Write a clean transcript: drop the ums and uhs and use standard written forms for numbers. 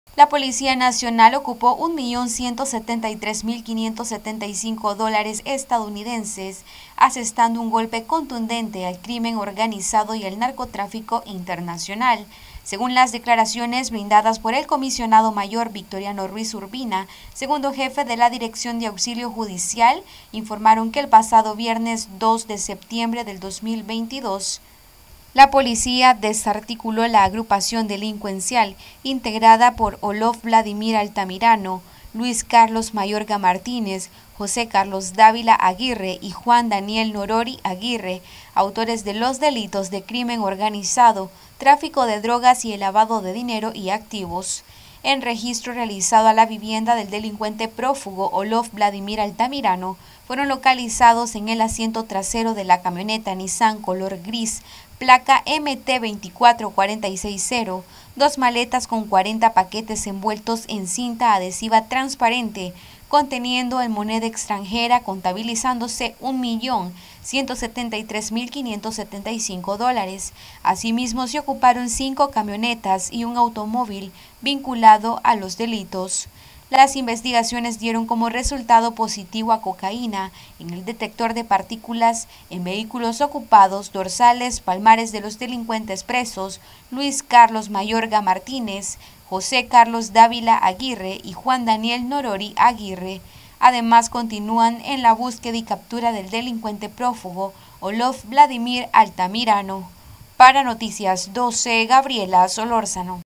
La Policía Nacional ocupó $1.173.575 estadounidenses, asestando un golpe contundente al crimen organizado y el narcotráfico internacional. Según las declaraciones brindadas por el comisionado mayor Victoriano Ruiz Urbina, segundo jefe de la Dirección de Auxilio Judicial, informaron que el pasado viernes 2 de septiembre del 2022, la policía desarticuló la agrupación delincuencial integrada por Olof Vladimir Altamirano, Luis Carlos Mayorga Martínez, José Carlos Dávila Aguirre y Juan Daniel Norori Aguirre, autores de los delitos de crimen organizado, tráfico de drogas y el lavado de dinero y activos. En registro realizado a la vivienda del delincuente prófugo Olof Vladimir Altamirano, fueron localizados en el asiento trasero de la camioneta Nissan color gris, placa MT24460, 2 maletas con 40 paquetes envueltos en cinta adhesiva transparente, conteniendo en moneda extranjera, contabilizándose $1.173.575. Asimismo, se ocuparon 5 camionetas y un automóvil vinculado a los delitos. Las investigaciones dieron como resultado positivo a cocaína en el detector de partículas en vehículos ocupados, dorsales, palmares de los delincuentes presos Luis Carlos Mayorga Martínez, José Carlos Dávila Aguirre y Juan Daniel Norori Aguirre. Además, continúan en la búsqueda y captura del delincuente prófugo Olof Vladimir Altamirano. Para Noticias 12, Gabriela Solórzano.